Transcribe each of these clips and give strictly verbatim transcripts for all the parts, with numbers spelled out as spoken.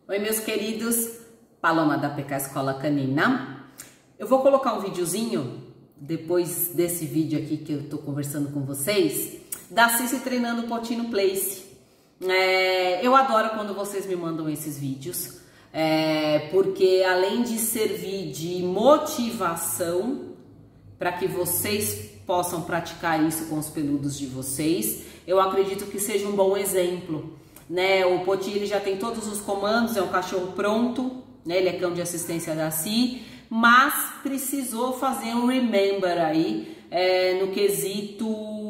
Oi, meus queridos, Paloma da P K Escola Canina. Eu vou colocar um videozinho, depois desse vídeo aqui que eu tô conversando com vocês, da Cici treinando Potty no Place. É, eu adoro quando vocês me mandam esses vídeos, é, porque além de servir de motivação para que vocês possam praticar isso com os peludos de vocês, eu acredito que seja um bom exemplo. Né, o Potty ele já tem todos os comandos, é um cachorro pronto, né, ele é cão de assistência da C I, mas precisou fazer um remember aí é, no quesito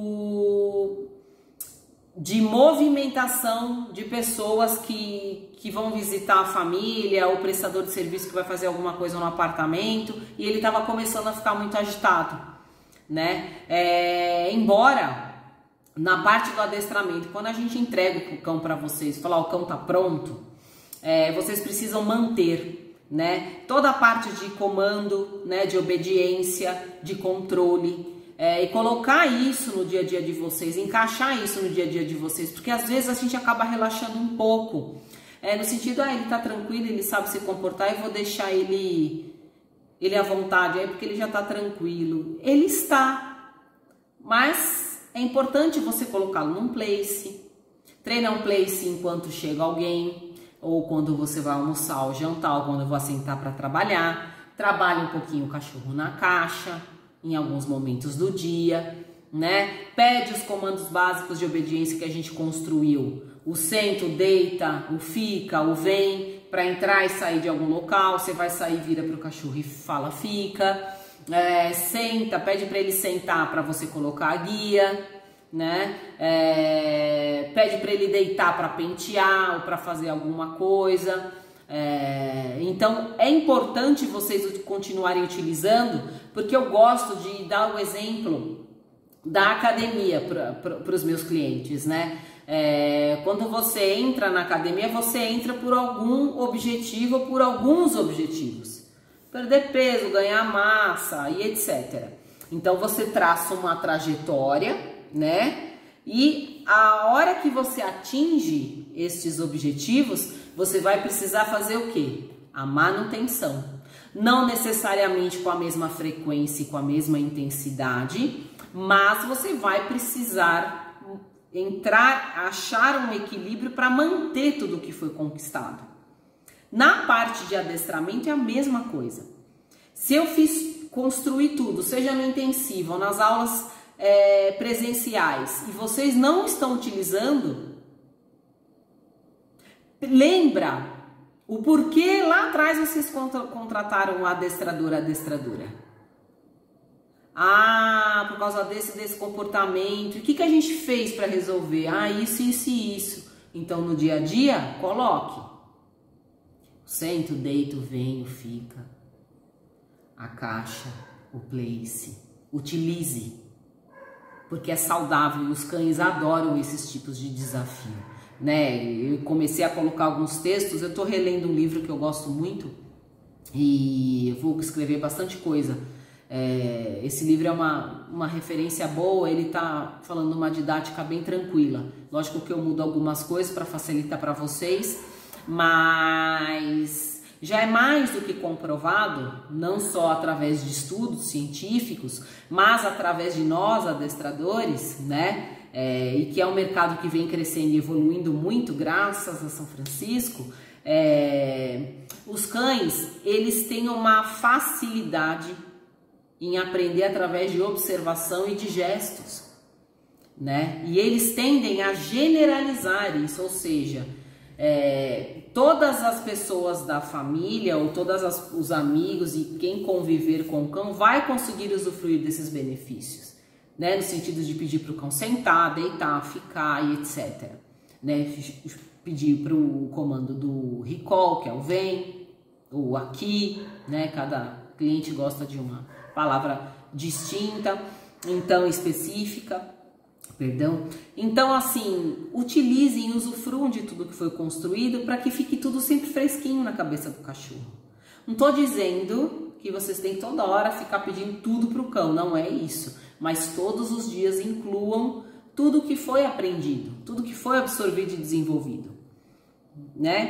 de movimentação de pessoas que, que vão visitar a família, o prestador de serviço que vai fazer alguma coisa no apartamento, e ele estava começando a ficar muito agitado, né? É, embora na parte do adestramento, quando a gente entrega o cão para vocês, falar o cão tá pronto, é, vocês precisam manter, né, toda a parte de comando, né, de obediência, de controle, é, e colocar isso no dia a dia de vocês, encaixar isso no dia a dia de vocês, porque às vezes a gente acaba relaxando um pouco, é, no sentido, ah, ele tá tranquilo, ele sabe se comportar, eu vou deixar ele, ele à vontade, aí porque ele já tá tranquilo. Ele está, mas é importante você colocá-lo num place, treinar um place enquanto chega alguém, ou quando você vai almoçar ou jantar, ou quando eu vou sentar para trabalhar. Trabalhe um pouquinho o cachorro na caixa, em alguns momentos do dia, né? Pede os comandos básicos de obediência que a gente construiu. O senta, o deita, o fica, o vem, para entrar e sair de algum local. Você vai sair, vira para o cachorro e fala fica. É, senta, pede para ele sentar para você colocar a guia, né? É, pede para ele deitar para pentear ou para fazer alguma coisa. É, então é importante vocês continuarem utilizando, porque eu gosto de dar o exemplo da academia para os meus clientes, né? É, quando você entra na academia, você entra por algum objetivo ou por alguns objetivos. Perder peso, ganhar massa e etcétera. Então você traça uma trajetória, né? E a hora que você atinge estes objetivos, você vai precisar fazer o quê? A manutenção. Não necessariamente com a mesma frequência e com a mesma intensidade, mas você vai precisar entrar, achar um equilíbrio para manter tudo que foi conquistado. Na parte de adestramento é a mesma coisa. Se eu fiz construir tudo, seja no intensivo ou nas aulas é, presenciais, e vocês não estão utilizando, lembra o porquê lá atrás vocês contra, contrataram um adestrador, adestradora. Ah, por causa desse, desse comportamento. E o que, que a gente fez para resolver? Ah, isso, isso e isso. Então no dia a dia, coloque. Sento, deito, venho, fica. A caixa, o place. Utilize. Porque é saudável e os cães adoram esses tipos de desafio, né? Eu comecei a colocar alguns textos, eu tô relendo um livro que eu gosto muito e eu vou escrever bastante coisa. É, esse livro é uma, uma referência boa, ele tá falando uma didática bem tranquila. Lógico que eu mudo algumas coisas para facilitar para vocês, mas já é mais do que comprovado, não só através de estudos científicos, mas através de nós, adestradores, né? É, e que é um mercado que vem crescendo e evoluindo muito, graças a São Francisco. É, os cães, eles têm uma facilidade em aprender através de observação e de gestos, né? E eles tendem a generalizar isso, ou seja, É, todas as pessoas da família ou todos os amigos e quem conviver com o cão vai conseguir usufruir desses benefícios, né? No sentido de pedir para o cão sentar, deitar, ficar e etcétera. Né? Pedir para o comando do recall, que é o vem, ou aqui, né? Cada cliente gosta de uma palavra distinta, então específica. Perdão. Então, assim, utilizem e usufruam de tudo que foi construído para que fique tudo sempre fresquinho na cabeça do cachorro. Não tô dizendo que vocês têm toda hora ficar pedindo tudo pro cão, não é isso. Mas todos os dias incluam tudo que foi aprendido, tudo que foi absorvido e desenvolvido, né?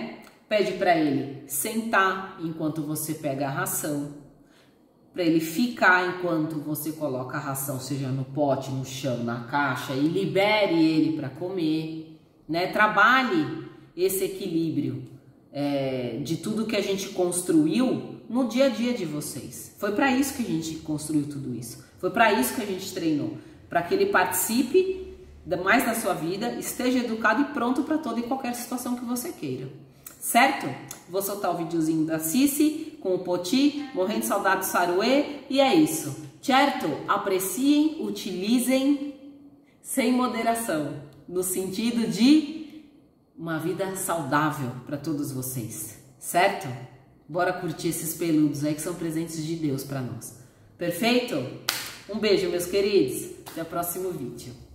Pede para ele sentar enquanto você pega a ração, para ele ficar enquanto você coloca a ração, seja no pote, no chão, na caixa, e libere ele para comer, né? Trabalhe esse equilíbrio é, de tudo que a gente construiu no dia a dia de vocês. Foi para isso que a gente construiu tudo isso. Foi para isso que a gente treinou, para que ele participe mais da sua vida, esteja educado e pronto para toda e qualquer situação que você queira. Certo? Vou soltar o videozinho da Cici com o Poti, morrendo de saudade do Saruê, e é isso. Certo? Apreciem, utilizem sem moderação, no sentido de uma vida saudável para todos vocês. Certo? Bora curtir esses peludos aí que são presentes de Deus para nós. Perfeito? Um beijo, meus queridos. Até o próximo vídeo.